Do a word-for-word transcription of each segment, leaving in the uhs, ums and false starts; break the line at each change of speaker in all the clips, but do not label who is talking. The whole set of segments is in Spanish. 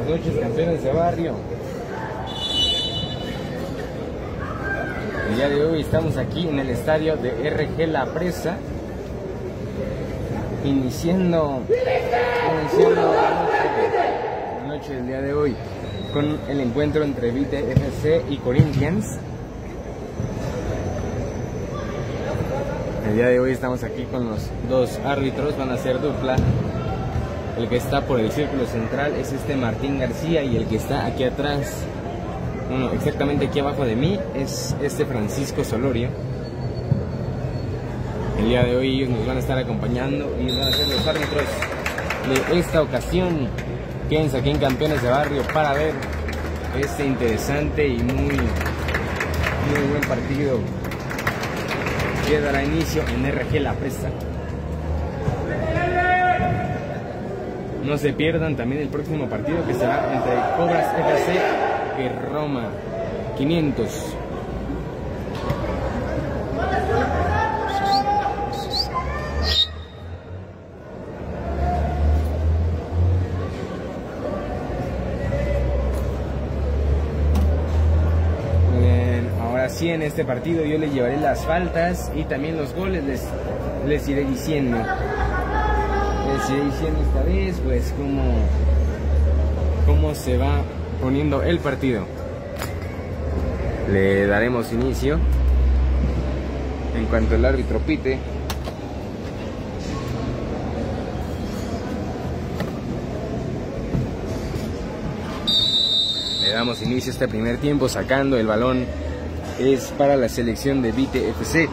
buenas noches, campeones de barrio. El día de hoy estamos aquí en el estadio de R G La Presa, iniciando, iniciando la noche, la noche del día de hoy con el encuentro entre Vite F C y Corinthians. El día de hoy estamos aquí con los dos árbitros, van a ser dupla. El que está por el círculo central es este Martín García y el que está aquí atrás, bueno, exactamente aquí abajo de mí, es este Francisco Solorio. El día de hoy ellos nos van a estar acompañando y van a ser los árbitros de esta ocasión. Quédense aquí en Campeones de Barrio para ver este interesante y muy, muy buen partido que dará inicio en R G La Presa. No se pierdan también el próximo partido que será entre Cobras F C y Roma quinientos. Bien, ahora sí, en este partido yo les llevaré las faltas y también los goles, les, les iré diciendo. Les iré diciendo esta vez pues cómo, cómo se va poniendo el partido. Le daremos inicio en cuanto el árbitro pite. Le damos inicio a este primer tiempo sacando el balón. Es para la selección de Vite F C.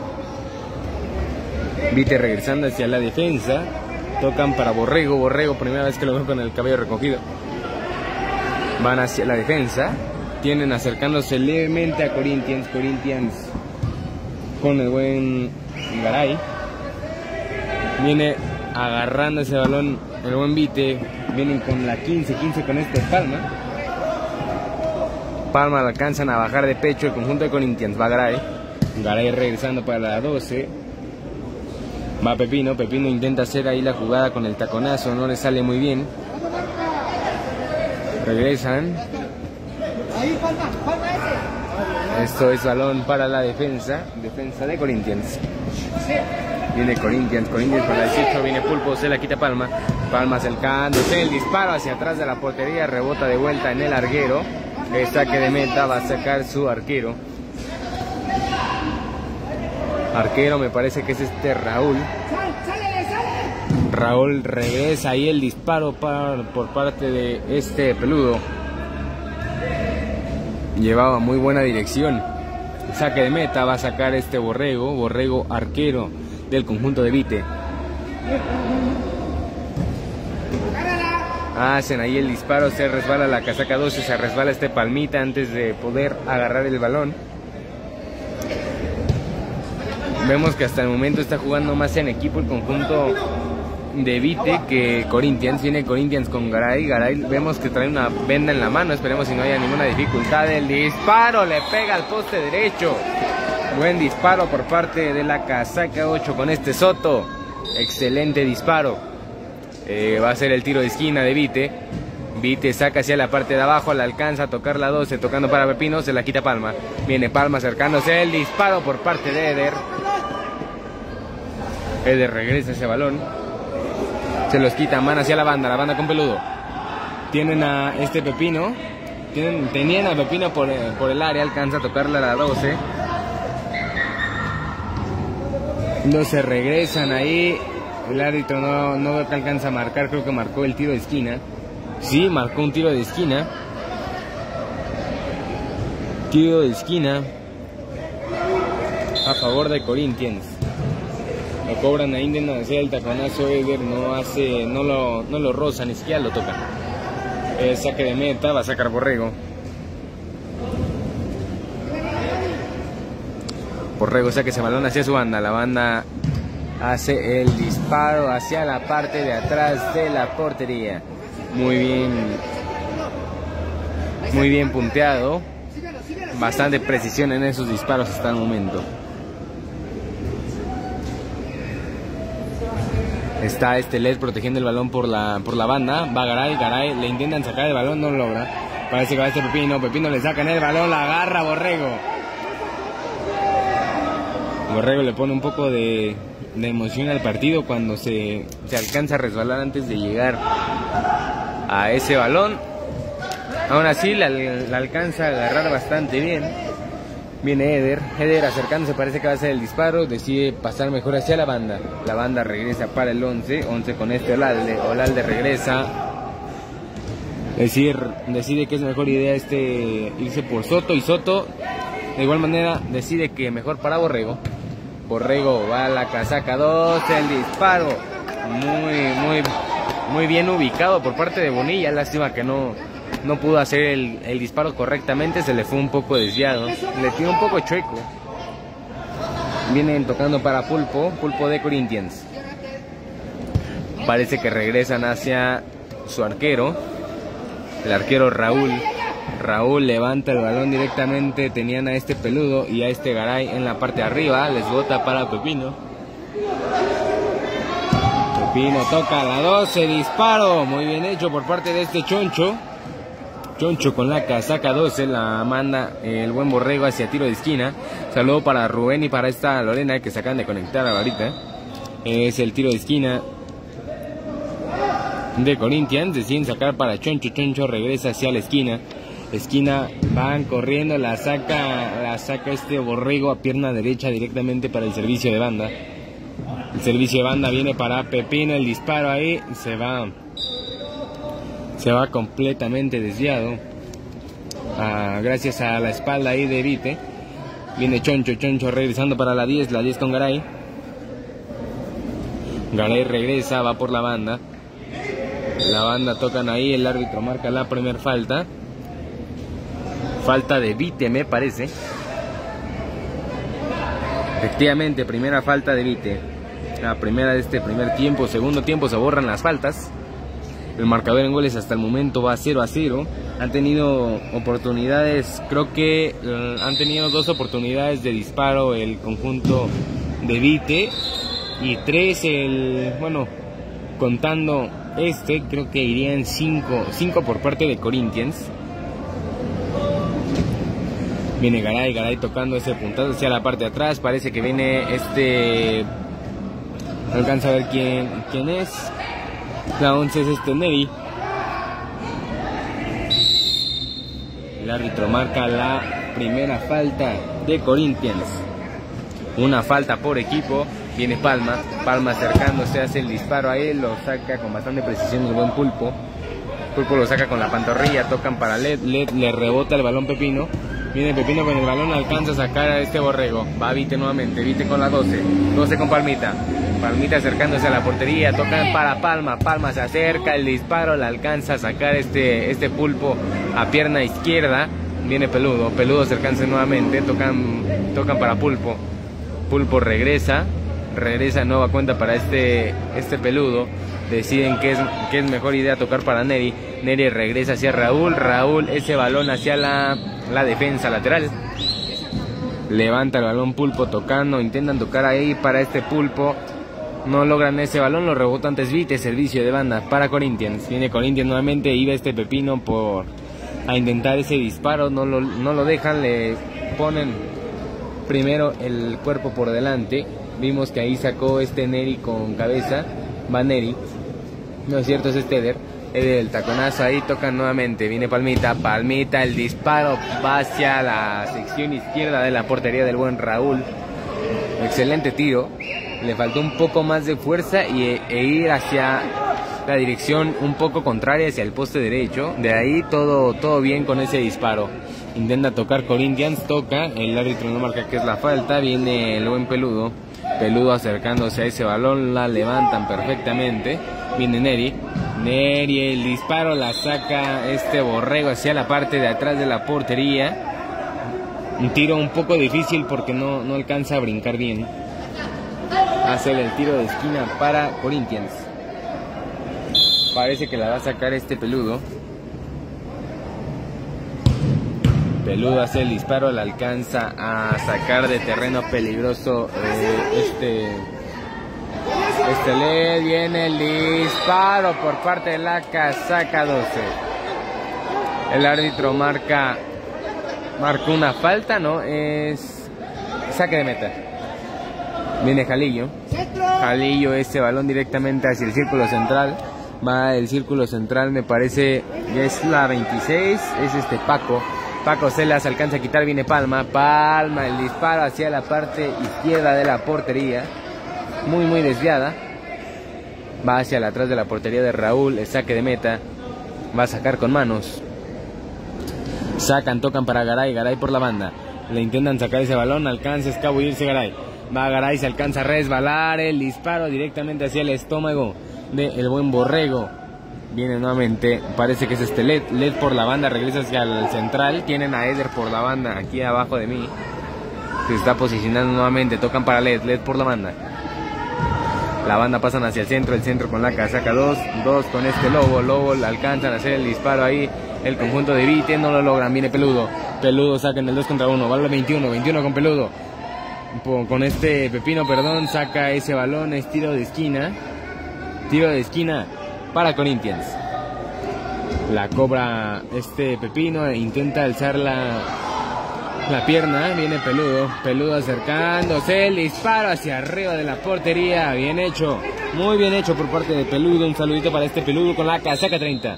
Vite regresando hacia la defensa. Tocan para Borrego, Borrego primera vez que lo veo con el cabello recogido. Van hacia la defensa. Tienen acercándose levemente a Corinthians. Corinthians con el buen Garay. Viene agarrando ese balón el buen Vite. Vienen con la quince, quince con este Palma. Palma lo alcanzan a bajar de pecho el conjunto de Corinthians. Va Garay. Garay regresando para la doce. Va Pepino, Pepino intenta hacer ahí la jugada con el taconazo, no le sale muy bien. Regresan. Esto es balón para la defensa, defensa de Corinthians. Viene Corinthians, Corinthians para la dieciocho, viene Pulpo, se la quita Palma. Palma acercándose, el disparo hacia atrás de la portería, rebota de vuelta en el arquero. El saque de meta va a sacar su arquero. Arquero me parece que es este Raúl. Raúl regresa ahí el disparo para, por parte de este peludo. Llevaba muy buena dirección. Saque de meta va a sacar este Borrego. Borrego arquero del conjunto de Vite. Hacen ahí el disparo, se resbala la casaca doce, se resbala este Palmita antes de poder agarrar el balón. Vemos que hasta el momento está jugando más en equipo el conjunto de Vite que Corinthians. Viene Corinthians con Garay. Garay vemos que trae una venda en la mano. Esperemos si no haya ninguna dificultad. El disparo le pega al poste derecho. Buen disparo por parte de la casaca ocho con este Soto. Excelente disparo. Eh, va a ser el tiro de esquina de Vite. Vite saca hacia la parte de abajo, la alcanza a tocar la doce, tocando para Pepino, se la quita Palma. Viene Palma acercándose, el disparo por parte de Eder. Eder regresa ese balón. Se los quita, man hacia la banda, la banda con peludo. Tienen a este Pepino. Tienen, tenían a Pepino por, por el área, alcanza a tocarla a la doce. No se regresan ahí. El árbitro no, no alcanza a marcar, creo que marcó el tiro de esquina. Sí, marcó un tiro de esquina. Tiro de esquina a favor de Corinthians. Lo cobran ahí, intentan hacer el taconazo. Eder no hace, no lo, no lo roza, ni siquiera lo toca. El saque de meta va a sacar Borrego. Borrego saca ese balón hacia su banda. La banda hace el disparo hacia la parte de atrás de la portería. Muy bien, muy bien punteado. Bastante precisión en esos disparos hasta el momento. Está este Led protegiendo el balón por la, por la banda. Va Garay, Garay le intentan sacar el balón, no lo logra. Parece que va este Pepino, Pepino le sacan el balón, la agarra Borrego. Borrego le pone un poco de, de emoción al partido cuando se, se alcanza a resbalar antes de llegar a ese balón. Aún así la, la alcanza a agarrar bastante bien. Viene Eder, Eder acercándose, parece que va a hacer el disparo, decide pasar mejor hacia la banda. La banda regresa para el once, once con este Olalde, Olalde regresa. Decide, decide que es mejor idea este irse por Soto, y Soto de igual manera decide que mejor para Borrego. Borrego va a la casaca dos, el disparo muy, muy, muy bien ubicado por parte de Bonilla. Lástima que no, no pudo hacer el, el disparo correctamente, se le fue un poco desviado, le tiró un poco chueco. Vienen tocando para Pulpo, Pulpo de Corinthians. Parece que regresan hacia su arquero, el arquero Raúl. Raúl levanta el balón directamente, tenían a este Peludo y a este Garay en la parte de arriba, les bota para Pepino. Pepino toca a la doce, disparo, muy bien hecho por parte de este Choncho. Choncho con la casaca doce, la manda el buen Borrego hacia tiro de esquina. Saludo para Rubén y para esta Lorena que se acaban de conectar ahorita. Es el tiro de esquina de Corinthians, deciden sacar para Choncho, Choncho regresa hacia la esquina. Esquina, van corriendo, la saca, la saca este Borrego a pierna derecha directamente para el servicio de banda. El servicio de banda viene para Pepino, el disparo ahí, se va, se va completamente desviado. Ah, gracias a la espalda ahí de Vite. Viene Choncho, Choncho regresando para la diez, la diez con Garay. Garay regresa, va por la banda. La banda tocan ahí, el árbitro marca la primera falta. Falta de Vite, me parece. Efectivamente, primera falta de Vite. La primera de este primer tiempo. Segundo tiempo se borran las faltas. El marcador en goles hasta el momento va cero a cero. Han tenido oportunidades, creo que uh, han tenido dos oportunidades de disparo el conjunto de Vite. Y tres el, bueno, contando este, creo que irían cinco, cinco por parte de Corinthians. Viene Garay, Garay tocando ese puntazo hacia la parte de atrás. Parece que viene este... No alcanza a ver quién, quién es. La once es este Neri. El árbitro marca la primera falta de Corinthians. Una falta por equipo. Viene Palma. Palma acercándose, hace el disparo a él. Lo saca con bastante precisión el buen Pulpo. Pulpo lo saca con la pantorrilla. Tocan para Led. Led le rebota el balón Pepino. Viene Pepino con el balón, alcanza a sacar a este Borrego. Va Vite nuevamente, Vite con la doce. doce con Palmita. Palmita acercándose a la portería, tocan para Palma. Palma se acerca, el disparo, la alcanza a sacar este, este Pulpo a pierna izquierda. Viene Peludo, Peludo acercándose nuevamente, tocan, tocan para Pulpo. Pulpo regresa, regresa nueva cuenta para este, este Peludo. Deciden que es, que es mejor idea tocar para Neri. Neri regresa hacia Raúl. Raúl, ese balón hacia la, la defensa lateral. Levanta el balón Pulpo tocando. Intentan tocar ahí para este Pulpo. No logran ese balón. Lo rebota antes Vite. Servicio de banda para Corinthians. Viene Corinthians nuevamente. Iba este Pepino por a intentar ese disparo. No lo, no lo dejan. Le ponen primero el cuerpo por delante. Vimos que ahí sacó este Neri con cabeza. Va Neri. No es cierto, es este Eder. Eder el taconazo ahí, tocan nuevamente. Viene Palmita, Palmita, el disparo va hacia la sección izquierda de la portería del buen Raúl. Excelente tiro. Le faltó un poco más de fuerza y, e ir hacia la dirección un poco contraria, hacia el poste derecho. De ahí todo, todo bien con ese disparo. Intenta tocar Corinthians, toca. El árbitro no marca que es la falta. Viene el buen Peludo. Peludo acercándose a ese balón, la levantan perfectamente. Viene Neri. Neri, el disparo, la saca este Borrego hacia la parte de atrás de la portería. Un tiro un poco difícil porque no, no alcanza a brincar bien. Hace el tiro de esquina para Corinthians. Parece que la va a sacar este Peludo. Peludo hace el disparo, la alcanza a sacar de terreno peligroso eh, este Este le viene el disparo por parte de la casaca doce. El árbitro marca, marca una falta, ¿no? Es saque de meta. Viene Jalillo. Jalillo, este balón directamente hacia el círculo central. Va el círculo central, me parece que es la veintiséis. Es este Paco. Paco se las alcanza a quitar, viene Palma. Palma, el disparo hacia la parte izquierda de la portería. Muy, muy desviada. Va hacia la atrás de la portería de Raúl. El saque de meta. Va a sacar con manos. Sacan, tocan para Garay. Garay por la banda. Le intentan sacar ese balón. Alcanza a escabullirse Garay. Va Garay, se alcanza a resbalar. El disparo directamente hacia el estómago del buen Borrego. Viene nuevamente. Parece que es este Led. Led por la banda. Regresa hacia el central. Tienen a Eder por la banda. Aquí abajo de mí. Se está posicionando nuevamente. Tocan para Led. Led por la banda. La banda pasan hacia el centro. El centro con la casaca dos. Dos con este Lobo. Lobo alcanzan a hacer el disparo ahí. El conjunto de Vite no lo logran. Viene Peludo. Peludo saca en el dos contra uno. Vale veintiuno. veintiuno con Peludo. Con este Pepino, perdón. Saca ese balón. Es tiro de esquina. Tiro de esquina para Corinthians. La cobra este Pepino. E intenta alzar la, la pierna. Viene Peludo. Peludo acercándose. El disparo hacia arriba de la portería. Bien hecho. Muy bien hecho por parte de Peludo. Un saludito para este Peludo con la casaca treinta.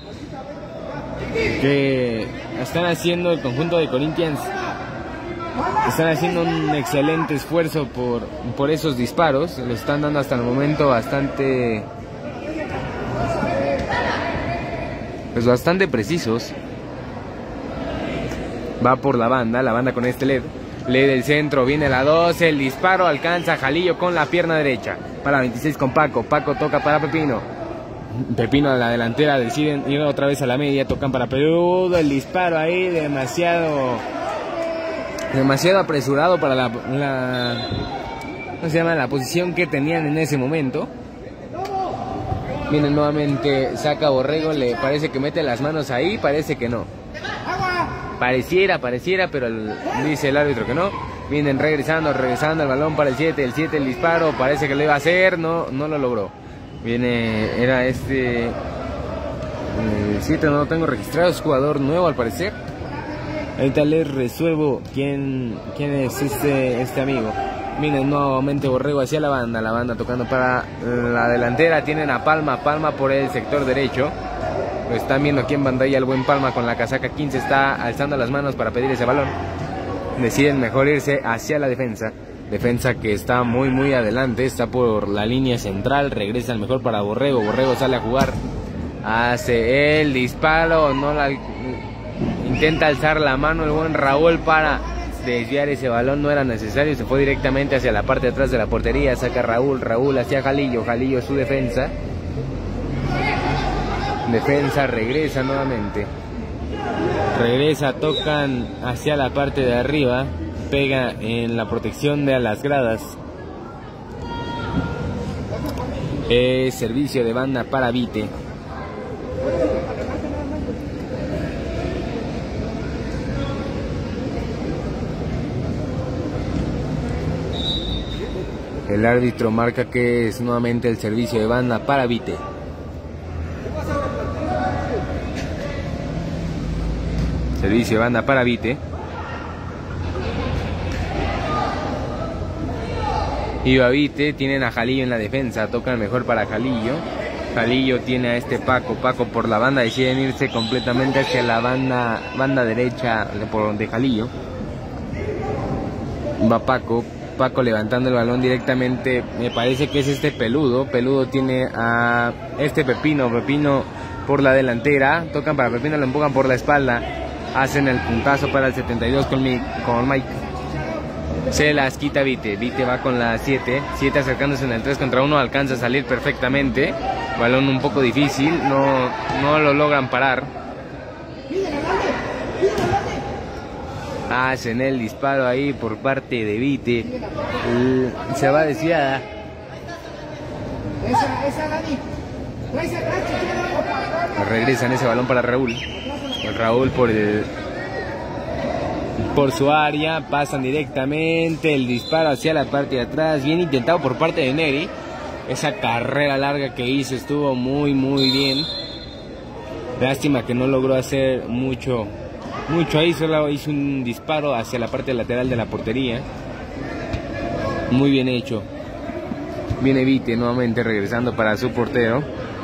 Que están haciendo el conjunto de Corinthians. Están haciendo un excelente esfuerzo por, por esos disparos. Lo están dando hasta el momento bastante... Pues bastante precisos. Va por la banda. La banda con este Led. Led del centro. Viene la doce. El disparo alcanza a Jalillo con la pierna derecha. Para veintiséis con Paco. Paco toca para Pepino. Pepino a la delantera. Deciden ir otra vez a la media. Tocan para Peludo. El disparo ahí demasiado... Demasiado apresurado para la, la, ¿cómo se llama? La posición que tenían en ese momento. Viene nuevamente, saca Borrego, le parece que mete las manos ahí, parece que no. Pareciera, pareciera, pero el, dice el árbitro que no. Vienen regresando, regresando el balón para el siete, el siete, el disparo, parece que lo iba a hacer, no, no lo logró. Viene, era este, el siete no lo tengo registrado, es jugador nuevo al parecer. Ahorita les resuelvo quién, quién es este, este amigo. Miren nuevamente Borrego hacia la banda. La banda tocando para la delantera. Tienen a Palma. Palma por el sector derecho. Lo están viendo aquí en pantalla. El buen Palma con la casaca quince está alzando las manos para pedir ese balón. Deciden mejor irse hacia la defensa. Defensa que está muy muy adelante. Está por la línea central. Regresa el mejor para Borrego. Borrego sale a jugar. Hace el disparo. No la... Intenta alzar la mano el buen Raúl para desviar ese balón, no era necesario, se fue directamente hacia la parte de atrás de la portería, saca Raúl, Raúl hacia Jalillo, Jalillo su defensa. Defensa, regresa nuevamente. Regresa, tocan hacia la parte de arriba, pega en la protección de las gradas. Es servicio de banda para Vite. El árbitro marca que es nuevamente el servicio de banda para Vite. Servicio de banda para Vite. Iba Vite, tienen a Jalillo en la defensa, tocan mejor para Jalillo. Jalillo tiene a este Paco, Paco por la banda, deciden irse completamente hacia la banda, banda derecha de, por, de Jalillo. Va Paco. Paco levantando el balón directamente, me parece que es este Peludo. Peludo tiene a este Pepino, Pepino por la delantera, tocan para Pepino, lo empujan por la espalda, hacen el puntazo para el setenta y dos con, mi, con Mike. Se las quita Vite, Vite va con la siete, siete acercándose en el tres contra uno, alcanza a salir perfectamente, balón un poco difícil, no, no lo logran parar. Hacen el disparo ahí por parte de Vite. Se va desviada. Regresan ese balón para Raúl. Raúl por el por su área. Pasan directamente. El disparo hacia la parte de atrás. Bien intentado por parte de Neri. esa carrera larga que hizo estuvo muy muy bien. Lástima que no logró hacer mucho, mucho ahí, solo hizo un disparo hacia la parte lateral de la portería. Muy bien hecho. Viene Vite nuevamente regresando para su portero.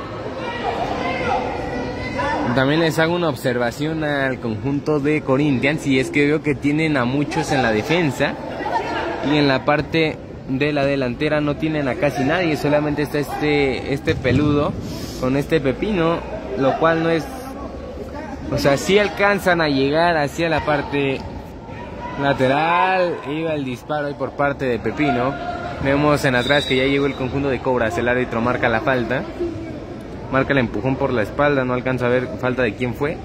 También les hago una observación al conjunto de Corinthians, y es que veo que tienen a muchos en la defensa y en la parte de la delantera no tienen a casi nadie, solamente está este, este peludo con este Pepino, lo cual no es, o sea, sí alcanzan a llegar hacia la parte lateral. Iba el disparo ahí por parte de Pepino. Vemos en atrás que ya llegó el conjunto de Cobras, el árbitro marca la falta. Marca el empujón por la espalda, no alcanza a ver falta de quién fue.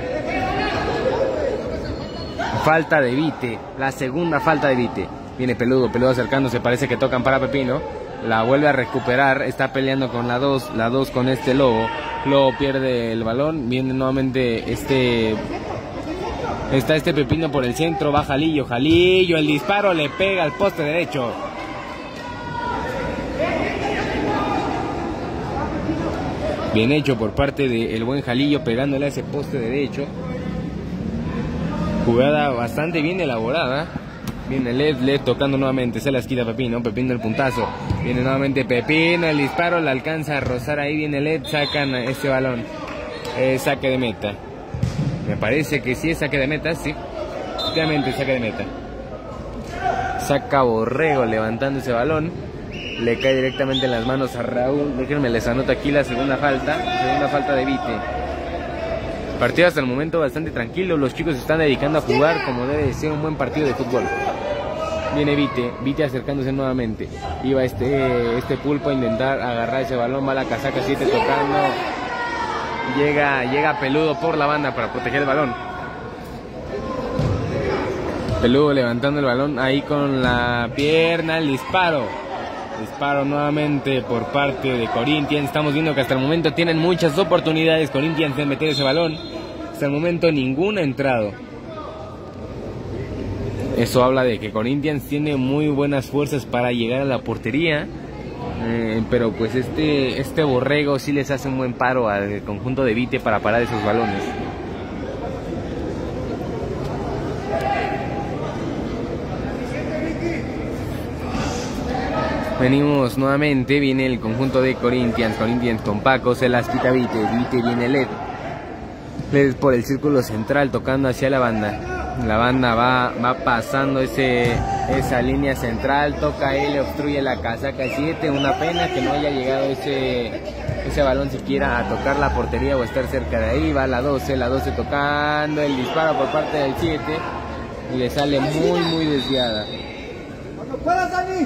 Falta de Vite, la segunda falta de Vite. Viene Peludo, Peludo acercándose, parece que tocan para Pepino. La vuelve a recuperar, está peleando con la dos, la dos con este Lobo. Lobo pierde el balón, viene nuevamente este... Está este Pepino por el centro, va Jalillo, Jalillo, el disparo le pega al poste derecho. Bien hecho por parte del buen Jalillo, pegándole a ese poste derecho. Jugada bastante bien elaborada. Viene Led, Led tocando nuevamente, se las quita Pepino, Pepino el puntazo. Viene nuevamente Pepino, el disparo, la alcanza a rozar, ahí viene Led, sacan este balón. Eh, saque de meta. Me parece que sí es saque de meta, sí. Efectivamente, saque de meta. Saca Borrego levantando ese balón. Le cae directamente en las manos a Raúl. Déjenme les anoto aquí la segunda falta. Segunda falta de Vite. Partido hasta el momento bastante tranquilo. Los chicos se están dedicando a jugar como debe de ser un buen partido de fútbol. Viene Vite. Vite acercándose nuevamente. Iba este, este Pulpo a intentar agarrar ese balón. Va la casaca siete tocando. Llega, llega Peludo por la banda para proteger el balón. Peludo levantando el balón ahí con la pierna. El disparo. Disparo nuevamente por parte de Corinthians. Estamos viendo que hasta el momento tienen muchas oportunidades Corinthians de meter ese balón. Hasta el momento ninguna ha entrado. Eso habla de que Corinthians tiene muy buenas fuerzas para llegar a la portería. Eh, pero pues este, este Borrego sí les hace un buen paro al conjunto de Vite para parar esos balones. Venimos nuevamente, viene el conjunto de Corinthians, Corinthians con Paco, se las quita Vite, Vite viene Led. Led por el círculo central tocando hacia la banda. La banda va, va pasando ese, esa línea central, toca él, le obstruye la casaca siete, una pena que no haya llegado ese, ese balón siquiera a tocar la portería o estar cerca de ahí. Va la doce, la doce tocando, el disparo por parte del siete y le sale muy muy desviada. ¡Cuando puedas, Dani!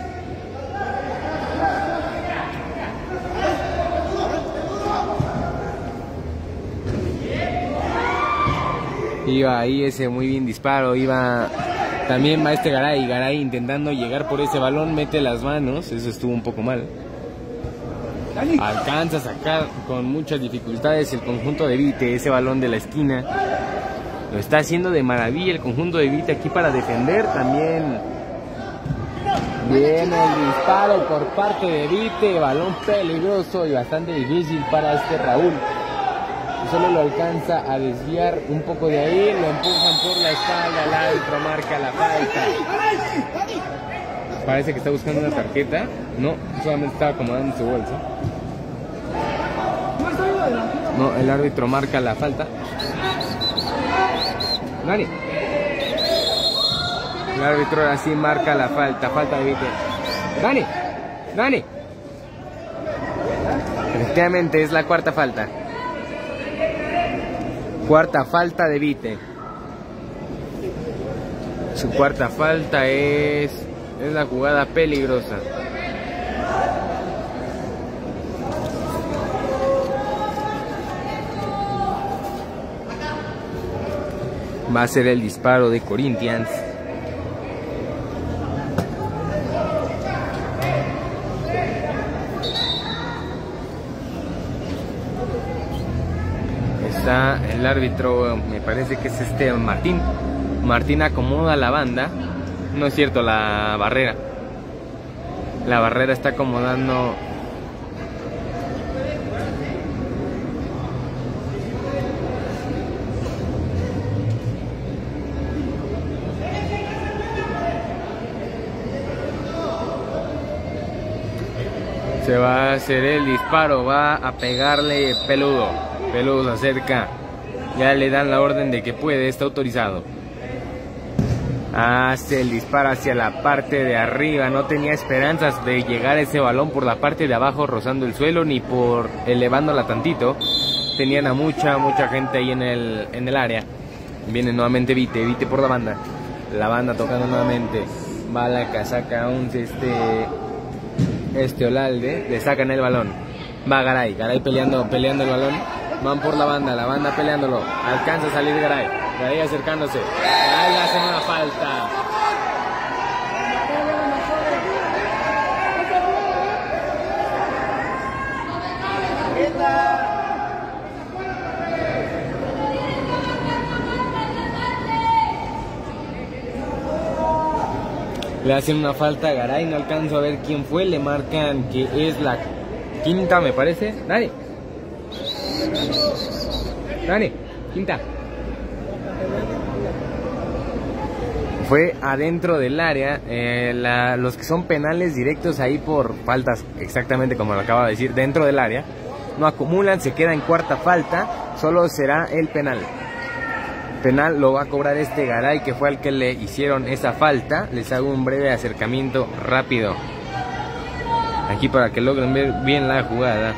Iba ahí ese muy bien disparo, iba también va este Garay, Garay intentando llegar por ese balón, mete las manos, eso estuvo un poco mal. Alcanza a sacar con muchas dificultades el conjunto de Vite, ese balón de la esquina. Lo está haciendo de maravilla el conjunto de Vite aquí para defender también. Viene el disparo por parte de Vite, balón peligroso y bastante difícil para este Raúl. Solo lo alcanza a desviar un poco de ahí, lo empujan por la espalda, el árbitro marca la falta. Parece que está buscando una tarjeta, no, solamente estaba acomodando su bolsa. No, el árbitro marca la falta. Dani. El árbitro ahora sí marca la falta, falta de Vite. Dani, Dani. Efectivamente es la cuarta falta. Cuarta falta de Vite. Su cuarta falta es, es la jugada peligrosa. Va a ser el disparo de Corinthians. El árbitro, me parece que es este Martín. Martín acomoda la banda. No es cierto, la barrera. La barrera está acomodando Se va a hacer el disparo, va a pegarle Peludo. Peludo se acerca. Ya le dan la orden de que puede, está autorizado. Hace el disparo hacia la parte de arriba. No tenía esperanzas de llegar ese balón por la parte de abajo rozando el suelo, ni por elevándola tantito. Tenían a mucha, mucha gente ahí en el, en el área. Viene nuevamente Vite, Vite por la banda. La banda tocando nuevamente. Va la casaca once, este, este Olalde. Le sacan el balón. Va Garay, Garay peleando, peleando el balón. Van por la banda, la banda peleándolo. Alcanza a salir Garay. Garay acercándose. Garay le hacen una falta. Le hacen una falta a Garay, no alcanzo a ver quién fue. Le marcan que es la quinta, me parece. Dani. Dani, quinta. Fue adentro del área. Eh, la, los que son penales directos ahí por faltas, exactamente como lo acaba de decir, dentro del área, no acumulan, se queda en cuarta falta. Solo será el penal. Penal lo va a cobrar este Garay, que fue al que le hicieron esa falta. Les hago un breve acercamiento rápido aquí para que logren ver bien la jugada.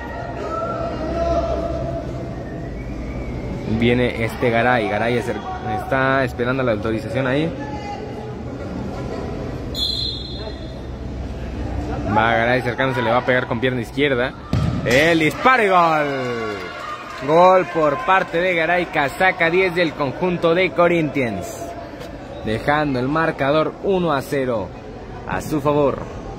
Viene este Garay, Garay está esperando la autorización ahí. Va Garay acercándose, le va a pegar con pierna izquierda. El disparo y gol. Gol por parte de Garay, casaca diez del conjunto de Corinthians. Dejando el marcador uno a cero a su favor.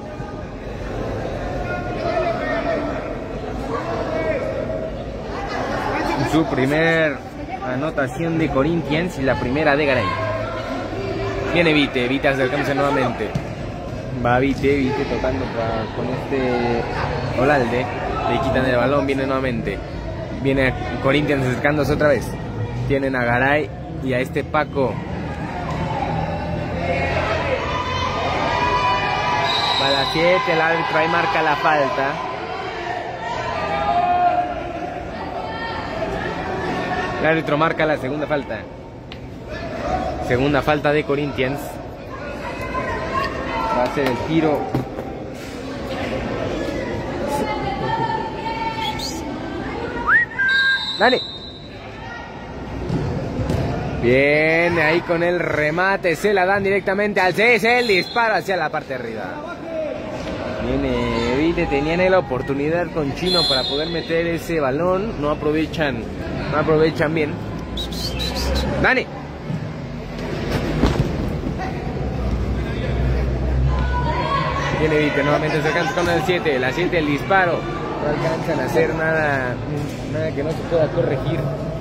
Su primer anotación de Corinthians y la primera de Garay. Viene Vite, Vite acercándose nuevamente. Va Vite, Vite tocando para, con este Olalde. Le quitan el balón, viene nuevamente. Viene Corinthians acercándose otra vez. Tienen a Garay y a este Paco. Va la siete, el árbitro ahí marca la falta. El árbitro marca la segunda falta. Segunda falta de Corinthians. Va a ser el tiro. Dale. Bien, ahí con el remate. Se la dan directamente al seis. El disparo hacia la parte de arriba. Viene Vite, tenían la oportunidad con Chino para poder meter ese balón. No aprovechan. No aprovechan bien. Dani. Viene Vite, nuevamente se alcanza con el siete. La siete, el disparo. No alcanzan a hacer nada, nada que no se pueda corregir.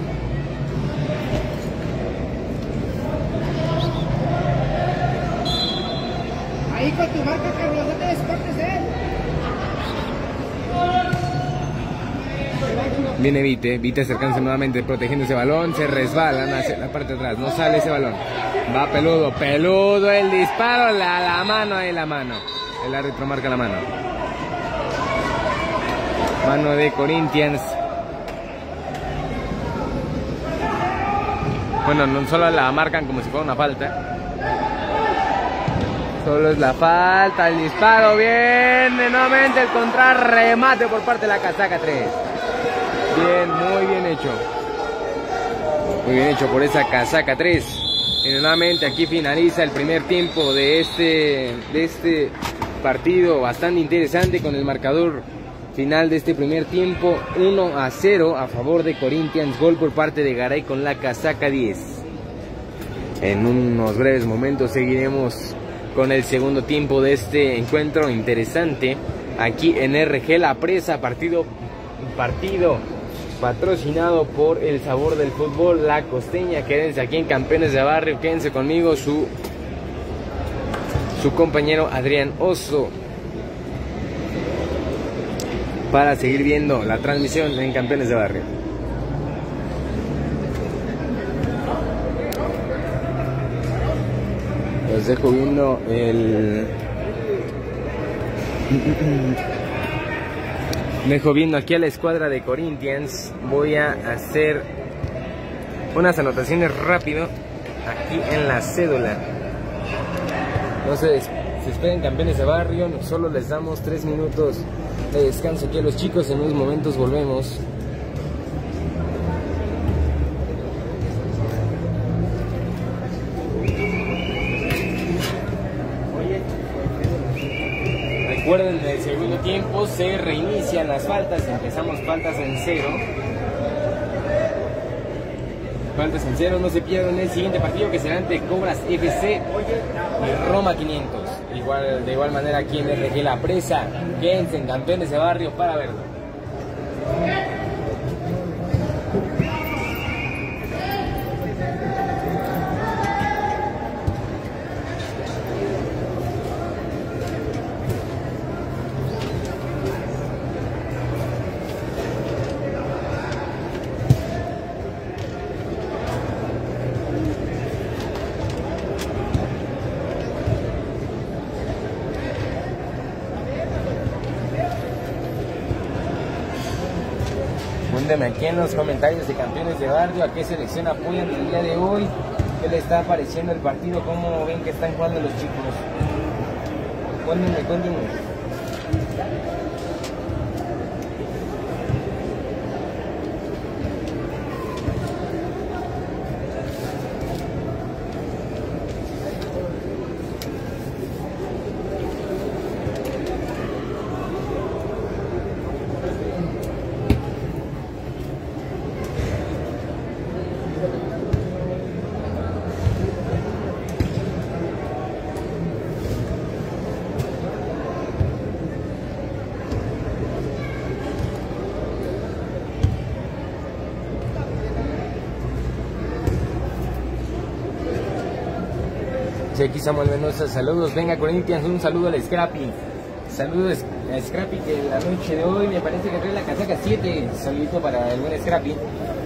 Ahí con tu marca, Carlos, no te descortes, eh.
Viene Vite, Vite acercándose nuevamente, protegiendo ese balón, se resbalan hacia la parte de atrás, no sale ese balón. Va Peludo, Peludo, el disparo, la, la mano, ahí la mano. El árbitro marca la mano. Mano de Corinthians. Bueno, no solo la marcan como si fuera una falta. Solo es la falta, el disparo. Viene nuevamente el contrarremate por parte de la casaca tres. Bien, muy bien hecho. Muy bien hecho por esa casaca tres. Y nuevamente aquí finaliza el primer tiempo de este, de este partido bastante interesante, con el marcador final de este primer tiempo uno a cero a favor de Corinthians. Gol por parte de Garay con la casaca diez. En unos breves momentos seguiremos con el segundo tiempo de este encuentro interesante aquí en R G La Presa. Partido, partido patrocinado por el sabor del fútbol, La Costeña. Quédense aquí en Campeones de Barrio. Quédense conmigo, su, su compañero Adrián Oso, para seguir viendo la transmisión en Campeones de Barrio. Los dejo viendo el Dejo viendo aquí a la escuadra de Corinthians. Voy a hacer unas anotaciones rápido aquí en la cédula. No se, se esperen, campeones de barrio. Solo les damos tres minutos de descanso aquí a los chicos. En unos momentos volvemos. Recuerden, en el segundo tiempo se reinician las faltas, empezamos faltas en cero. Faltas en cero, no se pierdan el siguiente partido que será ante Cobras F C y Roma quinientos. Igual, de igual manera aquí en R G La Presa, quédense en campeones de barrio para verlo. Cuéntenme aquí en los comentarios de campeones de barrio a qué selección apoyan el día de hoy, qué les está pareciendo el partido, cómo ven que están jugando los chicos. Cuéntenme, cuéntenme. Aquí Samuel Mendoza, saludos, venga Corinthians, un saludo al Scrappy, saludos a Scrappy que la noche de hoy me parece que trae la casaca siete, saludito para el buen Scrappy.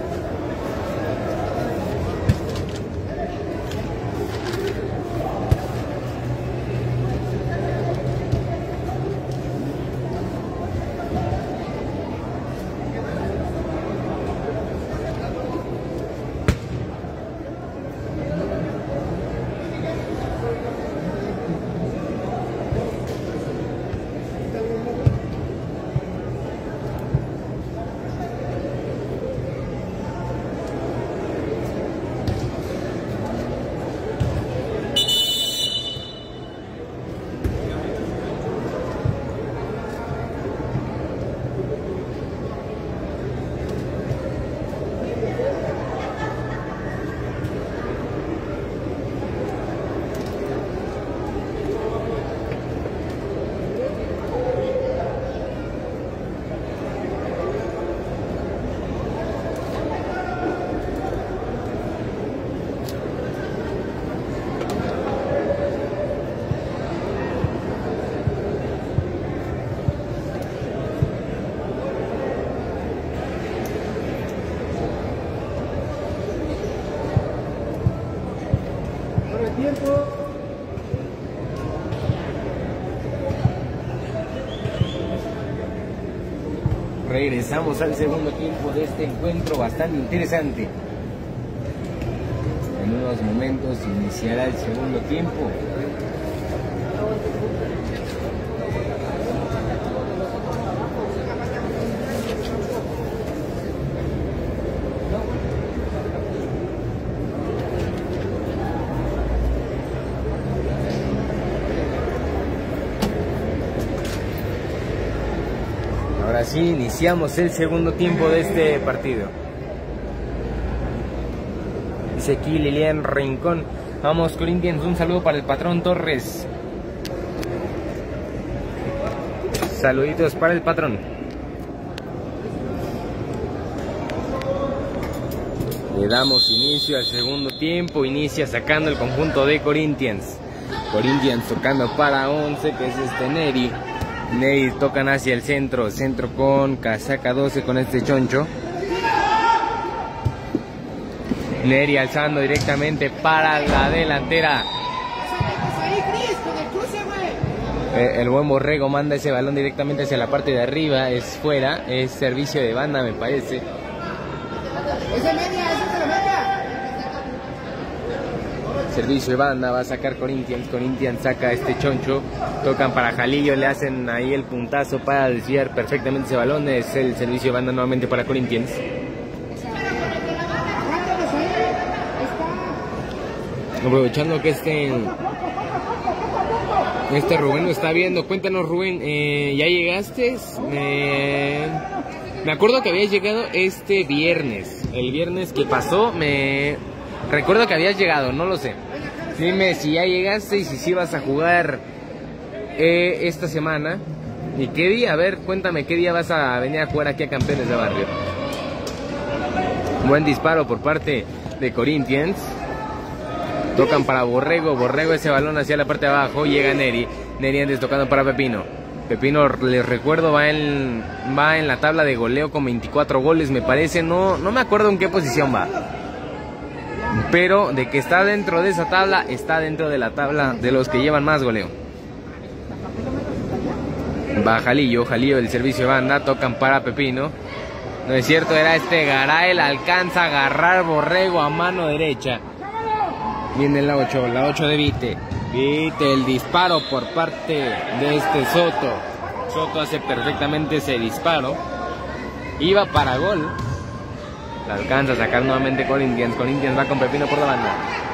Regresamos al segundo tiempo de este encuentro bastante interesante. En unos momentos iniciará el segundo tiempo. Así iniciamos el segundo tiempo de este partido. Dice aquí Lilian Rincón, vamos Corinthians, un saludo para el patrón Torres. Saluditos para el patrón. Le damos inicio al segundo tiempo, inicia sacando el conjunto de Corinthians. Corinthians tocando para once, que es este Neri. Neri tocan hacia el centro, centro con casaca doce con este choncho. Neri alzando directamente para la delantera. Eh, el buen Borrego manda ese balón directamente hacia la parte de arriba, es fuera, es servicio de banda me parece.
Esa media, esa es la media.
Servicio de banda, va a sacar Corinthians, Corinthians saca este choncho, tocan para Jalillo, le hacen ahí el puntazo para desviar perfectamente ese balón, es el servicio de banda nuevamente para Corinthians. Aprovechando que este, este Rubén lo está viendo, cuéntanos Rubén, eh, ¿ya llegaste? Eh, me acuerdo que habías llegado este viernes, el viernes que pasó, me recuerdo que habías llegado, no lo sé. Dime si ya llegaste y si sí vas a jugar eh, esta semana. ¿Y qué día? A ver, cuéntame, ¿qué día vas a venir a jugar aquí a Campeones de Barrio? Buen disparo por parte de Corinthians. Tocan para Borrego, Borrego ese balón hacia la parte de abajo, llega Neri, Neri antes tocando para Pepino. Pepino, les recuerdo, va en, va en la tabla de goleo con veinticuatro goles, me parece, no, no me acuerdo en qué posición va. Pero de que está dentro de esa tabla, está dentro de la tabla de los que llevan más goleo. Va Jalillo, Jalillo del servicio de banda, tocan para Pepino. No es cierto, era este Garay, alcanza a agarrar Borrego a mano derecha. Viene la ocho, la ocho de Vite. Vite, el disparo por parte de este Soto. Soto hace perfectamente ese disparo. Iba para gol. La alcanza a sacar nuevamente Corinthians. Corinthians va con Pepino por la banda.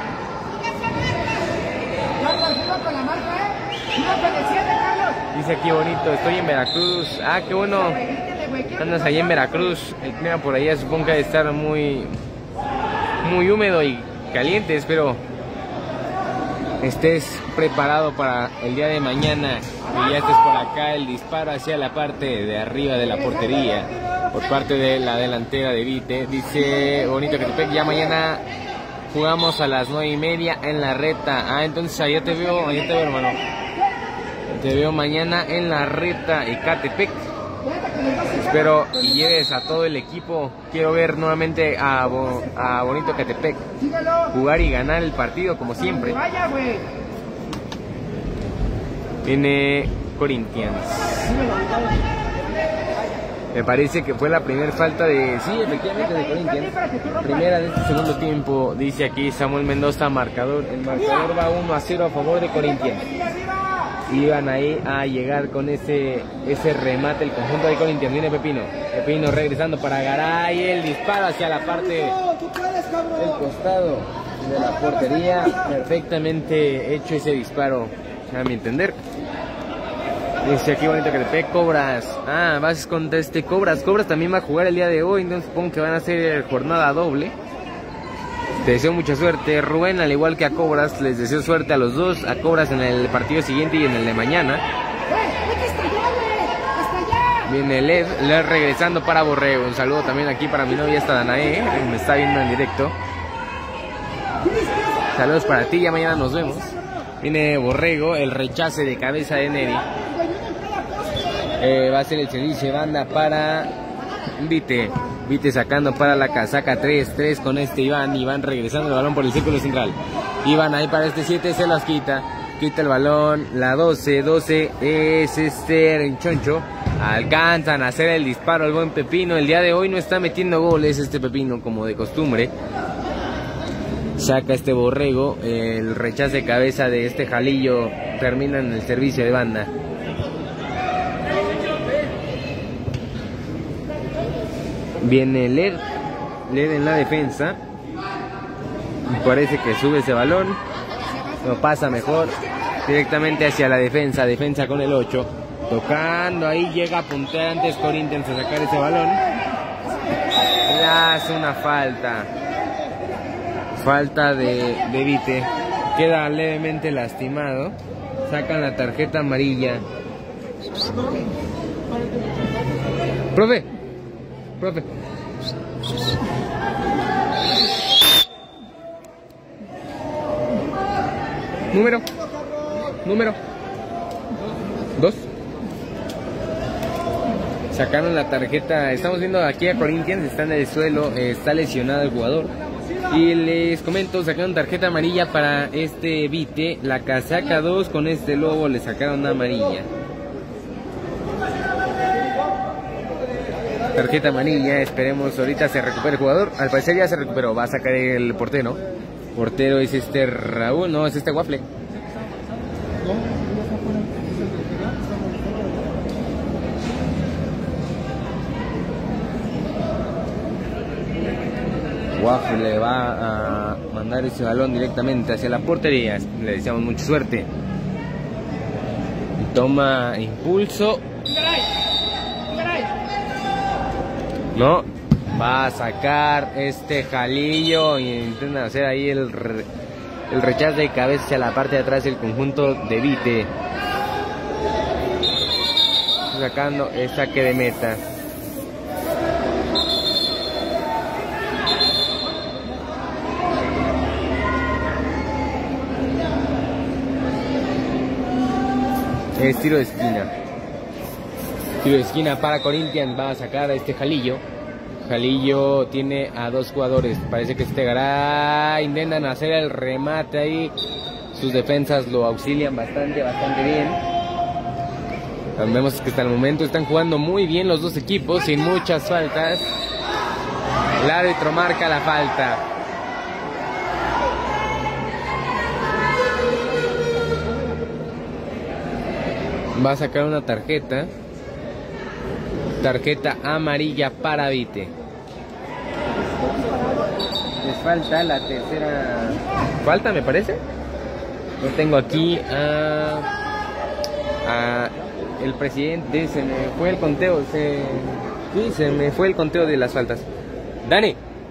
Dice aquí bonito, estoy en Veracruz. Ah, qué bueno. Andas allá en Veracruz. El clima por allá supongo que debe estar muy, muy húmedo y caliente. Espero estés preparado para el día de mañana y ya estés por acá. El disparo hacia la parte de arriba de la portería por parte de la delantera de Vite. Dice bonito Catepec, ya mañana jugamos a las nueve y media en la Reta. Ah, entonces allá te veo, allá te veo, hermano. Te veo mañana en la Reta Ecatepec. Espero y lleves a todo el equipo. Quiero ver nuevamente a, Bo, a Bonito Catepec jugar y ganar el partido como siempre. Viene Corinthians. Me parece que fue la primera falta de... Sí, efectivamente, de Corinthians. Primera de este segundo tiempo. Dice aquí Samuel Mendoza, marcador. El marcador va uno a cero a favor de Corinthians. Iban ahí a llegar con ese ese remate el conjunto de Corinthians. Viene Pepino. Pepino regresando para Garay. El disparo hacia la parte del costado de la portería. Perfectamente hecho ese disparo, a mi entender. Dice aquí bonito que le pegue Cobras. Ah, vas contra este Cobras. Cobras también va a jugar el día de hoy. Entonces supongo que van a hacer jornada doble. Te deseo mucha suerte, Rubén, al igual que a Cobras, les deseo suerte a los dos, a Cobras en el partido siguiente y en el de mañana. Viene Led, Led regresando para Borrego. Un saludo también aquí para mi novia, esta Danae, me está viendo en directo. Saludos para ti, ya mañana nos vemos. Viene Borrego, el rechace de cabeza de Neri. Eh, va a ser el servicio de banda para Vite. Vite sacando para la casaca tres tres con este Iván. Iván regresando el balón por el círculo central. Iván ahí para este siete, se las quita. Quita el balón, la doce, doce es este Choncho. Alcanzan a hacer el disparo al buen Pepino. El día de hoy no está metiendo goles este Pepino como de costumbre. Saca este Borrego, el rechace de cabeza de este Jalillo termina en el servicio de banda. Viene Led, Led en la defensa. Parece que sube ese balón. Lo pasa mejor. Directamente hacia la defensa. Defensa con el ocho. Tocando ahí. Llega a puntear antes Corinthians a sacar ese balón. Le hace una falta. Falta de, de Vite. Queda levemente lastimado. Sacan la tarjeta amarilla. Profe. Profe. Número. Número. Dos. Sacaron la tarjeta. Estamos viendo aquí a Corinthians. Está en el suelo. Eh, está lesionado el jugador. Y les comento, sacaron tarjeta amarilla para este Vite. La casaca dos con este lobo le sacaron una amarilla. Tarjeta amarilla, esperemos ahorita se recupere el jugador. Al parecer ya se recuperó, va a sacar el portero. Portero es este Raúl, no, es este Waffle. Waffle le va a mandar ese balón directamente hacia la portería. Le deseamos mucha suerte. Toma impulso. No, va a sacar este Jalillo y intenta hacer ahí el, re, el rechazo de cabeza hacia la parte de atrás del conjunto de Vite. Sacando el saque de meta. Es tiro de esquina. Tiro de esquina para Corinthians. Va a sacar a este Jalillo. Jalillo tiene a dos jugadores. Parece que este Garay intentan hacer el remate ahí. Sus defensas lo auxilian bastante, bastante bien. Vemos que hasta el momento están jugando muy bien los dos equipos, sin muchas faltas. El árbitro marca la falta. Va a sacar una tarjeta. Tarjeta amarilla para Vite. Les falta la tercera falta, me parece. Yo tengo aquí a, a el presidente. Se me fue el conteo. Se, sí, se me fue el conteo de las faltas. Dani.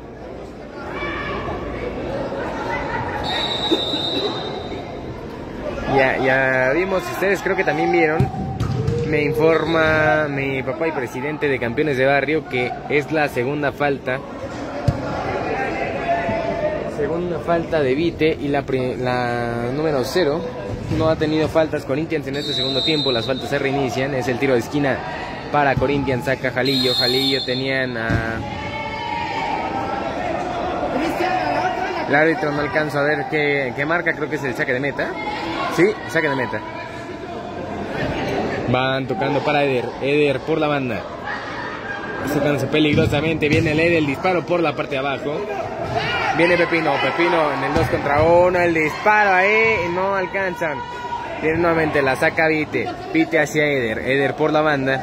Ya, ya vimos, ustedes creo que también vieron, me informa mi papá y presidente de Campeones de Barrio que es la segunda falta. Segunda falta de Vite y la, la número cero. No ha tenido faltas Corinthians en este segundo tiempo, las faltas se reinician. Es el tiro de esquina para Corinthians, saca Jalillo. Jalillo tenían a... El árbitro no alcanza a ver qué, qué marca, creo que es el saque de meta. Sí, saque de meta. Van tocando para Eder. Eder por la banda. Sacándose peligrosamente. Viene el Eder, el disparo por la parte de abajo. Viene Pepino. Pepino en el dos contra uno. El disparo ahí. No alcanzan. Viene nuevamente, la saca Vite. Vite hacia Eder. Eder por la banda.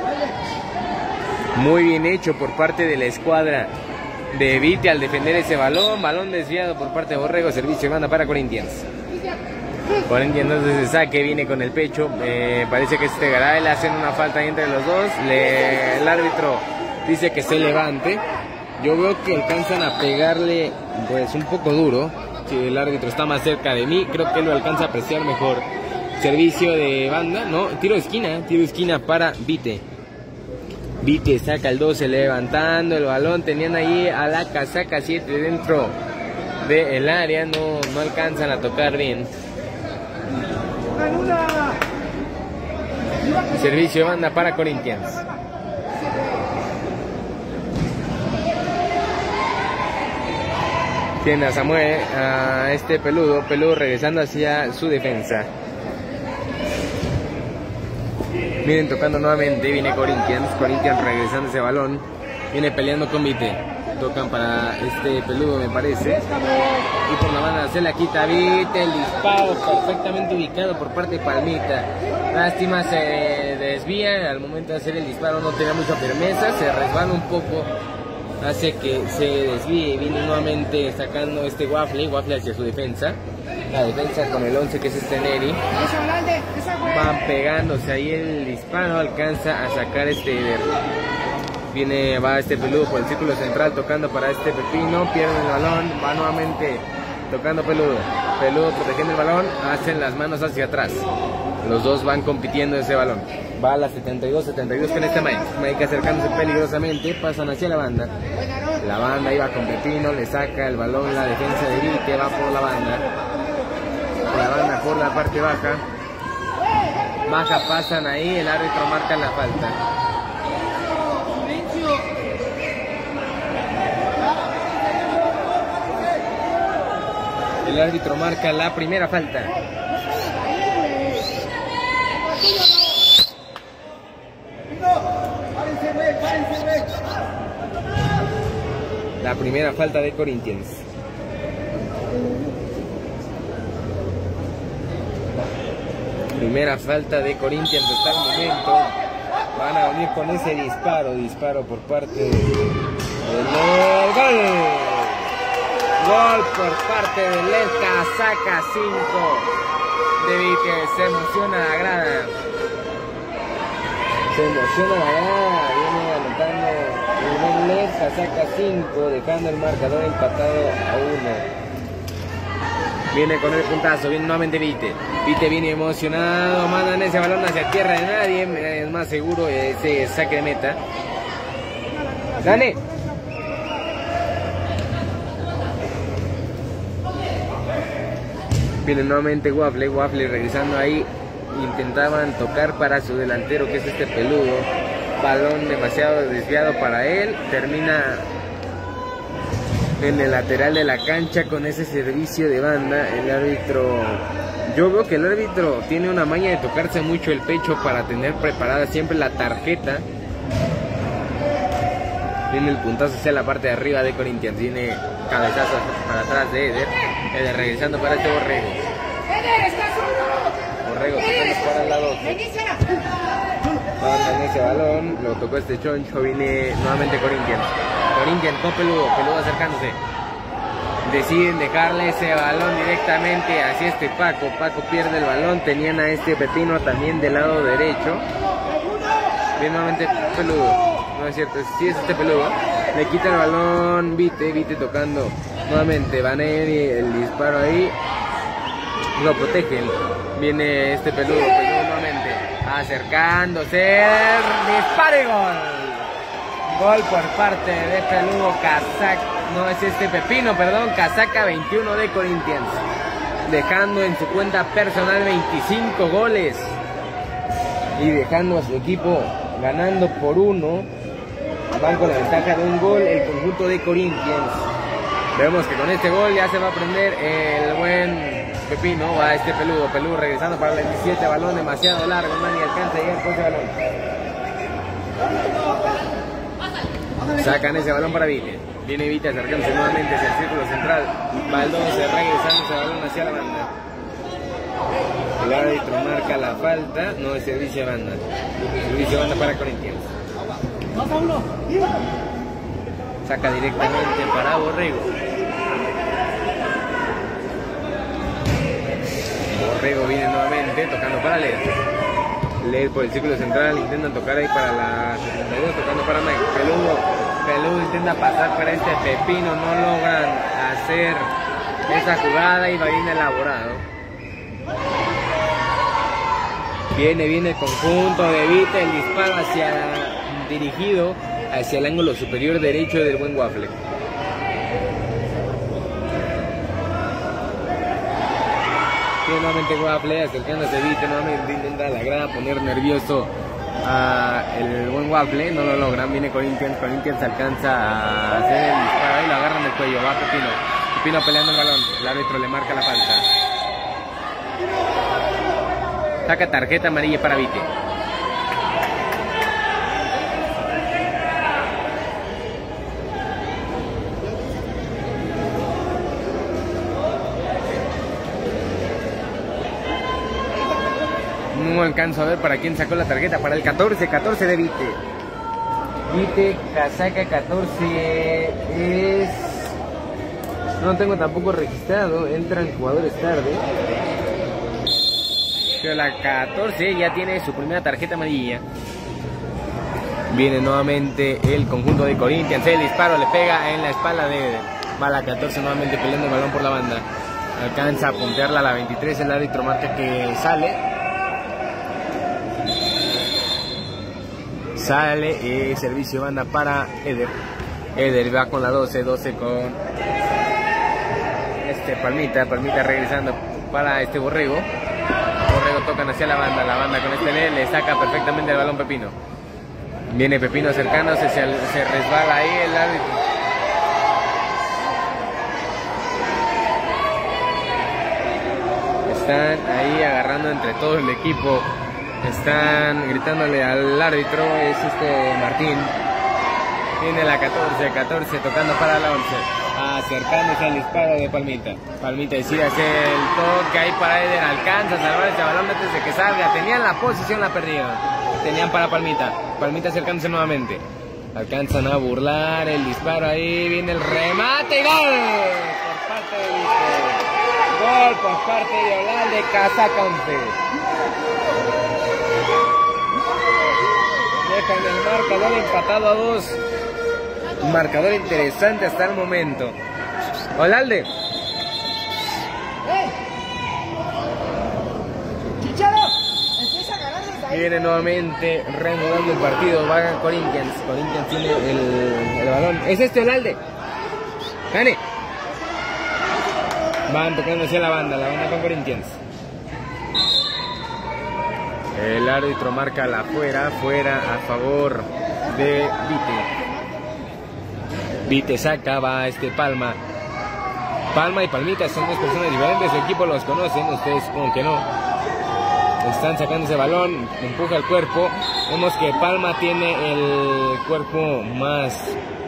Muy bien hecho por parte de la escuadra de Vite al defender ese balón. Balón desviado por parte de Borrego. Servicio de banda para Corinthians. Corinthians entonces el saque viene con el pecho. Eh, parece que este Garay le hacen una falta entre los dos. Le, el árbitro dice que se levante. Yo veo que alcanzan a pegarle pues un poco duro. Si el árbitro está más cerca de mí, creo que él lo alcanza a apreciar mejor. Servicio de banda, no, tiro de esquina, tiro de esquina para Vite. Vite saca el doce levantando el balón. Tenían ahí a la casaca siete dentro del área. No, no alcanzan a tocar bien. Servicio de banda para Corinthians. Tiene a Samuel, a este peludo, peludo regresando hacia su defensa. Miren, tocando nuevamente, viene Corinthians. Corinthians regresando ese balón. Viene peleando con Vite. Tocan para este peludo, me parece. Y por la banda se la quita Vite. El disparo perfectamente ubicado por parte de Palmita. Lástima, se desvía. Al momento de hacer el disparo no tenía mucha firmeza. Se resbala un poco. Hace que se desvíe. Y viene nuevamente sacando este Waffle. Waffle hacia su defensa. La defensa con el once que es este Neri. Van pegándose ahí el disparo. Alcanza a sacar este Eder. Viene, va este peludo por el círculo central tocando para este Pepino. Pierde el balón. Va nuevamente tocando peludo. Peludo protegiendo el balón. Hacen las manos hacia atrás. Los dos van compitiendo ese balón. Va a la setenta y dos setenta y dos con este Mike. Mike acercándose peligrosamente. Pasan hacia la banda. La banda iba con Pepino. Le saca el balón la defensa de Vite. Va por la banda. La banda por la parte baja. Baja, pasan ahí. El árbitro marca la falta. El árbitro marca la primera falta. La primera falta de Corinthians. Primera falta de Corinthians hasta el momento. Van a venir con ese disparo. Disparo por parte de... ¡Gol! Gol por parte de Lesca. Saca cinco. De Vite. Se emociona la grada. Se emociona la grada. Viene anotando el buen Lesca. Saca cinco. Dejando el marcador empatado a uno. Viene con el puntazo, viene nuevamente Vite. Vite viene emocionado, mandan ese balón hacia tierra de nadie, es más seguro ese saque de meta. ¡Dale! Viene nuevamente Waffle, Waffle regresando ahí. Intentaban tocar para su delantero, que es este peludo. Balón demasiado desviado para él. Termina en el lateral de la cancha con ese servicio de banda. El árbitro, yo veo que el árbitro tiene una maña de tocarse mucho el pecho para tener preparada siempre la tarjeta. Viene el puntazo hacia la parte de arriba de Corinthians. Viene cabezazo para atrás de Eder. Eder regresando para este Borrego. Borrego tocando para la doce. Mandan ese balón, lo tocó este choncho. Viene nuevamente Corinthians. Corinthians con Peludo, Peludo acercándose. Deciden dejarle ese balón directamente hacia este Paco. Paco pierde el balón. Tenían a este Pepino también del lado derecho. Bien, nuevamente Peludo. No es cierto, sí es este Peludo. Le quita el balón Vite, Vite tocando nuevamente. Vanelli, el disparo ahí. Lo protegen. Viene este Peludo, Peludo nuevamente. Acercándose. Disparo y gol. Gol por parte de Peludo. Casaca, no es este Pepino, perdón. Casaca veintiuno de Corinthians. Dejando en su cuenta personal veinticinco goles. Y dejando a su equipo ganando por uno. Van con la ventaja de un gol el conjunto de Corinthians. Vemos que con este gol ya se va a prender el buen Pepino. Va este Peludo. Peludo regresando para el veintisiete. Balón demasiado largo. Nadie alcanza a llegar con ese balón. Sacan ese balón para Vite. Viene Vite acercándose nuevamente hacia el círculo central. Va el doce regresando ese balón hacia la banda. El árbitro marca la falta. No es servicio de banda. Servicio de banda para Corinthians. Saca directamente para Borrego. Borrego viene nuevamente tocando para Led. Led por el círculo central, intentan tocar ahí para la setenta y dos, tocando para Mike. Peludo, Peludo intenta pasar para este Pepino, no logran hacer esa jugada y va bien elaborado. Viene, viene el conjunto de Vite, el disparo hacia dirigido hacia el ángulo superior derecho del buen Waffle. Tiene nuevamente Waffle acercándose Vite, nuevamente intenta la grada poner nervioso a el buen Waffle, no lo logran. Viene Corinthians, Corinthians alcanza a hacer el disparo y lo agarran del cuello. Va Pepino, Pepino peleando el balón, el árbitro le marca la falta. Saca tarjeta amarilla para Vite. No alcanzo a ver para quién sacó la tarjeta. Para el catorce, catorce de Vite. Vite, casaca catorce es... No tengo tampoco registrado. Entran jugadores tarde. Pero la catorce ya tiene su primera tarjeta amarilla. Viene nuevamente el conjunto de Corinthians. El disparo le pega en la espalda de... Va la catorce nuevamente peleando el balón por la banda. Alcanza a puntearla a la veintitrés. El árbitro marca que sale. Sale eh, servicio de banda para Eder. Eder va con la doce, doce con este Palmita. Palmita regresando para este Borrego. Borrego tocan hacia la banda. La banda con este le, le saca perfectamente el balón Pepino. Viene Pepino acercándose, se, se resbala ahí el árbitro. Están ahí agarrando entre todo el equipo. Están gritándole al árbitro, es este Martín. Tiene la catorce, catorce tocando para la once. Acercándose al disparo de Palmita. Palmita decide hacer el toque ahí para Eder. Alcanza a salvar este balón antes de que salga. Tenían la posición, la perdieron. Tenían para Palmita. Palmita acercándose nuevamente. Alcanzan a burlar el disparo. Ahí viene el remate y gol por parte de Vite. Gol por parte de Olalde. Casaca once. Dejan el marcador empatado a dos. Un marcador interesante hasta el momento. Olalde.
Chicharo, empieza a ganar desde ahí.
Viene nuevamente reanudando el partido. Va Corinthians. Corinthians tiene el, el balón. Es este Olalde. Gane. Van tocando hacia la banda. La banda con Corinthians. El árbitro marca la fuera. Fuera a favor de Vite. Vite saca, va este Palma. Palma y Palmita son dos personas diferentes. Su equipo los conocen. Ustedes como que no. Están sacando ese balón. Empuja el cuerpo. Vemos que Palma tiene el cuerpo más...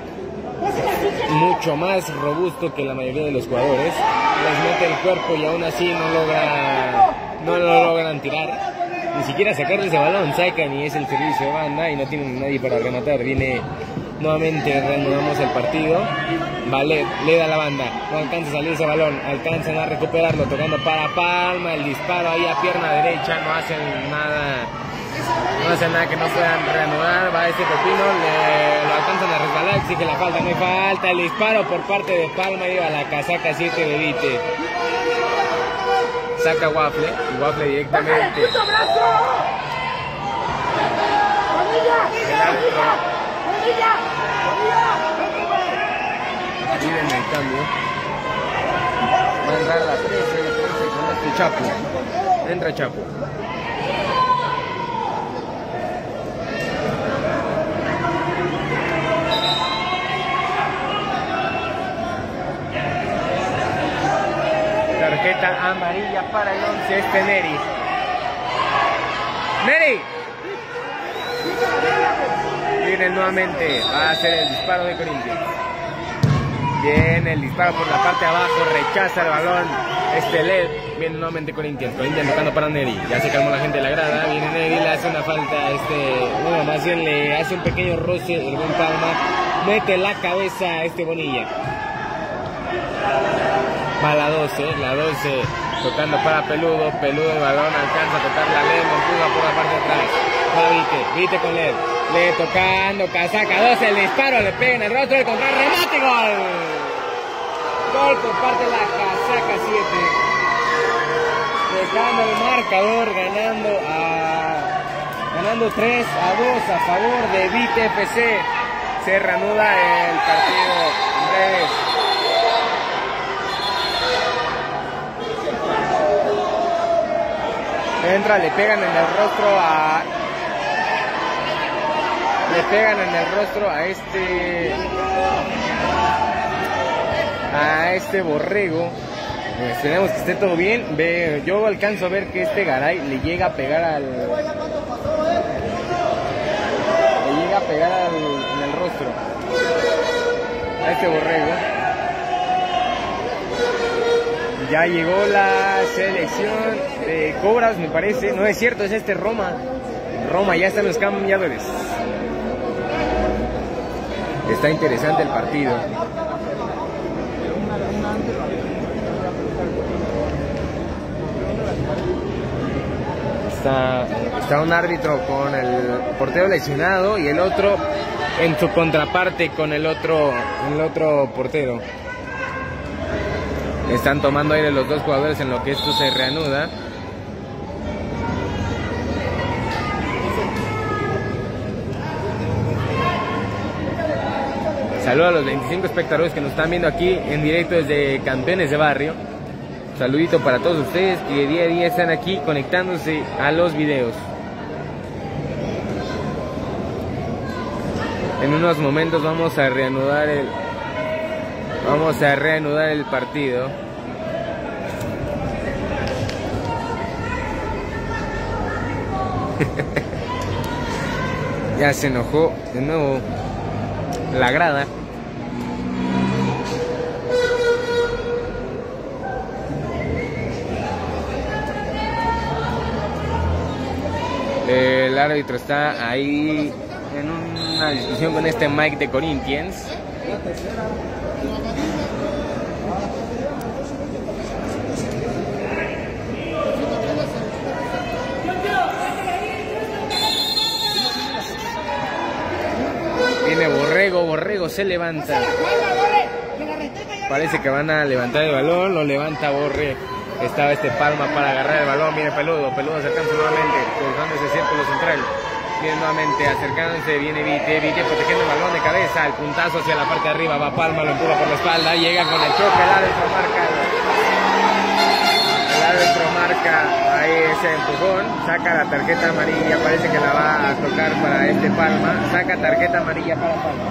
mucho más robusto que la mayoría de los jugadores. Les mete el cuerpo y aún así no logra... no lo logran tirar. Ni siquiera sacarle ese balón. Sacan y es el servicio de banda y no tienen nadie para rematar. Viene... nuevamente reanudamos el partido. Vale, le da la banda. No alcanza a salir ese balón. Alcanzan a recuperarlo. Tocando para Palma. El disparo ahí a pierna derecha. No hacen nada. No hacen nada que no puedan reanudar. Va este Pepino. Le, lo alcanzan a resbalar. Exige la falta. No hay falta. El disparo por parte de Palma. Iba a la casaca siete de Vite. Saca Waffle. Y Waffle directamente. Piden el cambio. Va a entrar a la trece, trece con este Chapo. Entra Chapo. Tarjeta amarilla para el once, este Neri. ¡Neri! Viene nuevamente, va a hacer el disparo de Corinthians. Viene el disparo por la parte de abajo, rechaza el balón. Este L E D, viene nuevamente Corinthians. Corinthians tocando para Neri. Ya se calmó la gente de la grada. Viene Neri, le hace una falta. Este, bueno, más bien le hace un pequeño roce. El buen Palma mete la cabeza a este Bonilla. Va la doce, la doce tocando para Peludo. Peludo el balón, alcanza a tocar la L E D, empuja por la parte de atrás. Va Vite, Vite con L E D. Le tocando, casaca doce, el disparo, le pega en el rostro, el contra remate, gol. Gol por parte de la casaca siete. Dejando el marcador, ganando a ganando tres a dos a favor de Vite F C. Se reanuda el partido en breves. Entra, le pegan en el rostro a... Le pegan en el rostro a este... A este Borrego. Esperemos que esté todo bien. Ve, yo alcanzo a ver que este Garay le llega a pegar al... Le llega a pegar al, en el rostro a este Borrego. Ya llegó la selección de Cobras, me parece. No es cierto, es este Roma. Roma, ya están los cambiadores. Está interesante el partido. Está, está un árbitro con el portero lesionado y el otro en su contraparte con el otro, el otro portero. Están tomando aire los dos jugadores en lo que esto se reanuda. Saludos a los veinticinco espectadores que nos están viendo aquí en directo desde Campeones de Barrio. Saludito para todos ustedes que día a día están aquí conectándose a los videos. En unos momentos vamos a reanudar el vamos a reanudar el partido. Ya se enojó de nuevo la grada. El árbitro está ahí en una discusión con este Mike de Corinthians. Viene Borrego, Borrego se levanta. Parece que van a levantar el balón, lo levanta Borre. Estaba este Palma para agarrar el balón, viene Peludo, Peludo acercándose nuevamente, cruzando ese círculo central. Viene nuevamente acercándose, viene Vite, Vite protegiendo el balón de cabeza, el puntazo hacia la parte de arriba, va Palma, lo empuja por la espalda, llega con el choque, el árbitro marca. El árbitro marca ahí ese empujón, saca la tarjeta amarilla, parece que la va a tocar para este Palma, saca tarjeta amarilla para Palma.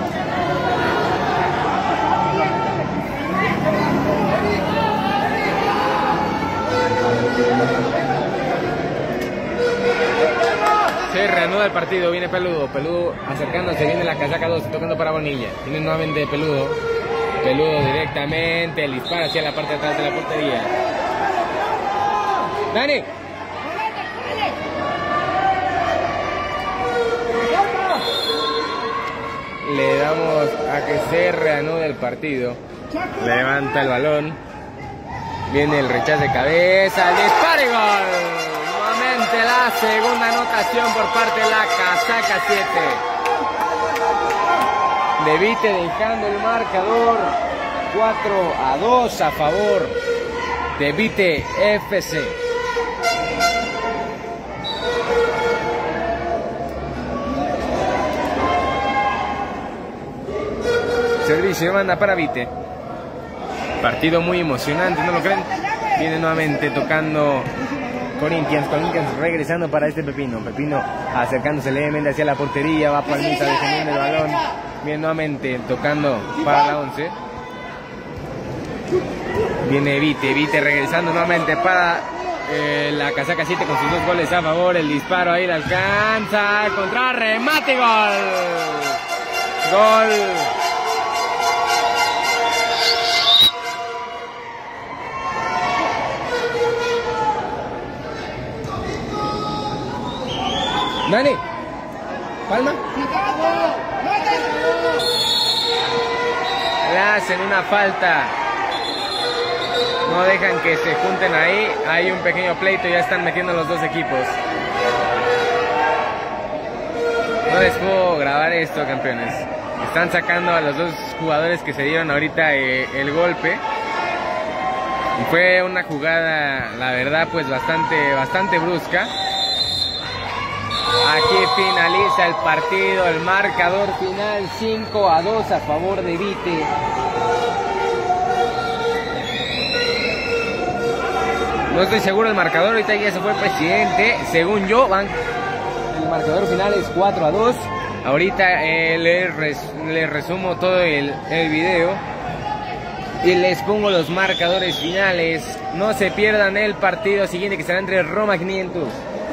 Se reanuda el partido, viene Peludo, Peludo acercándose, viene la casaca dos, tocando para Bonilla, viene nuevamente Peludo, Peludo directamente, el dispara hacia la parte de atrás de la portería. Dani. Le damos a que se reanude el partido, levanta el balón, viene el rechazo de cabeza, el disparo y gol. La segunda anotación por parte de la casaca siete. De Vite dejando el marcador cuatro a dos a favor de Vite F C. Servicio de banda para Vite. Partido muy emocionante, ¿no lo creen? Viene nuevamente tocando Corinthians, Corinthians regresando para este Pepino. Pepino acercándose levemente hacia la portería. Va Palmita defendiendo el balón. Viene nuevamente tocando para la once. Viene Vite, Vite regresando nuevamente para eh, la casaca siete con sus dos goles a favor. El disparo ahí le alcanza. Contra remate y gol. Gol. Dani, Palma. Le hacen una falta. No dejan que se junten ahí. Hay un pequeño pleito, ya están metiendo los dos equipos. No les puedo grabar esto, campeones. Están sacando a los dos jugadores que se dieron ahorita eh, el golpe. Y fue una jugada, la verdad, pues bastante, bastante brusca. Aquí finaliza el partido, el marcador final cinco a dos a favor de Vite. No estoy seguro del marcador, ahorita ya se fue el presidente. Según yo, van, el marcador final es cuatro a dos. Ahorita eh, les, res, les resumo todo el, el video y les pongo los marcadores finales. No se pierdan el partido siguiente, que será entre Roma quinientos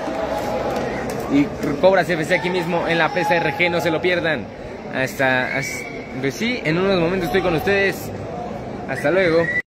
y Cobras F C aquí mismo en la P S R G. No se lo pierdan. Hasta, hasta pues sí, en unos momentos estoy con ustedes. Hasta luego.